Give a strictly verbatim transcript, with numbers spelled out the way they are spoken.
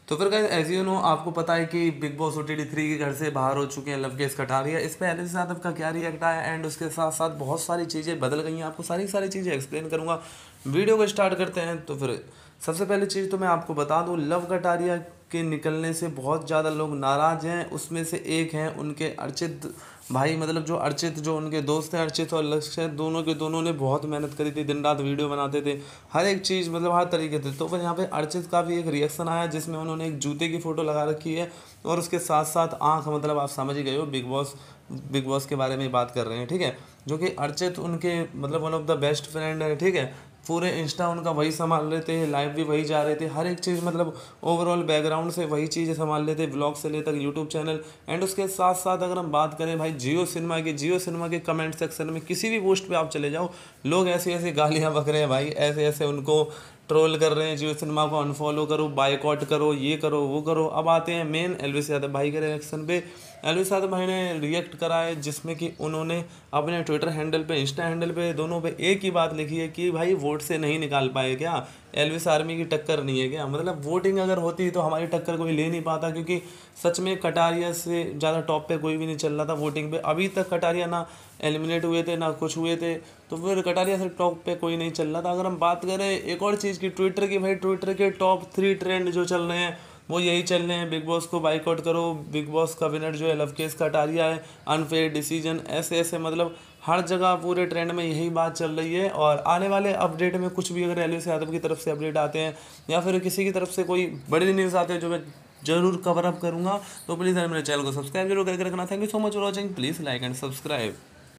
तो फिर guys as you know आपको पता है कि big boss O T T three के घर से बाहर हो चुके हैं लवकेश कटारिया। इस पे एलिस यादव का क्या रिएक्ट आया एंड उसके साथ साथ बहुत सारी चीज़ें बदल गई हैं, आपको सारी सारी चीज़ें एक्सप्लेन करूंगा। वीडियो को स्टार्ट करते हैं। तो फिर सबसे पहली चीज़ तो मैं आपको बता दूं, लव कटारिया के निकलने से बहुत ज़्यादा लोग नाराज़ हैं। उसमें से एक हैं उनके अर्चित भाई, मतलब जो अर्चित जो उनके दोस्त हैं, अर्चित और लक्ष्य, दोनों के दोनों ने बहुत मेहनत करी थी, दिन रात वीडियो बनाते थे, हर एक चीज़ मतलब हर तरीके से। तो फिर यहाँ पे अर्चित का भी एक रिएक्शन आया जिसमें उन्होंने एक जूते की फ़ोटो लगा रखी है और उसके साथ साथ आँख, मतलब आप समझ ही गए हो, बिग बॉस बिग बॉस के बारे में बात कर रहे हैं, ठीक है। जो कि अर्चित उनके मतलब one of the best friend है, ठीक है। पूरे इंस्टा उनका वही संभाल रहे थे, लाइव भी वही जा रहे थे, हर एक चीज़ मतलब ओवरऑल बैकग्राउंड से वही चीज़ें संभाल लेते, ब्लॉग से लेकर यूट्यूब चैनल। एंड उसके साथ साथ अगर हम बात करें भाई जियो सिनेमा की, जियो सिनेमा के कमेंट सेक्शन में किसी भी पोस्ट पे आप चले जाओ, लोग ऐसे ऐसे गालियाँ बक रहे हैं भाई, ऐसे ऐसे उनको ट्रोल कर रहे हैं, जियो सिनेमा को अनफॉलो करो, बायकॉट करो, ये करो वो करो। अब आते हैं मेन एलविस यादव भाई के रिएक्शन पे। एलविस यादव भाई ने रिएक्ट करा है जिसमें कि उन्होंने अपने ट्विटर हैंडल पे, इंस्टा हैंडल पे, दोनों पे एक ही बात लिखी है कि भाई वोट से नहीं निकाल पाए क्या, एलविस आर्मी की टक्कर नहीं है क्या। मतलब वोटिंग अगर होती तो हमारी टक्कर कोई ले नहीं पाता, क्योंकि सच में कटारिया से ज़्यादा टॉप पे कोई भी नहीं चल रहा था वोटिंग पे। अभी तक कटारिया ना एलिमिनेट हुए थे ना कुछ हुए थे, तो फिर कटारिया से टॉप पे कोई नहीं चल रहा था। अगर हम बात करें एक और चीज़ की, ट्विटर की, भाई ट्विटर के टॉप थ्री ट्रेंड जो चल रहे हैं वो यही चल रहे हैं, बिग बॉस को बाइकआउट करो, बिग बॉस का विनर जो है लवकेश कटारिया है, अनफेयर डिसीजन, ऐसे ऐसे मतलब हर जगह पूरे ट्रेंड में यही बात चल रही है। और आने वाले अपडेट में कुछ भी अगर एलविस यादव की तरफ से अपडेट आते हैं या फिर किसी की तरफ से कोई बड़ी न्यूज़ आते हैं जो मैं जरूर कवर अप करूँगा, तो प्लीज़ मेरे चैनल को सब्सक्राइब जरूर करके रखना। Thank you so much for watching, please like and subscribe.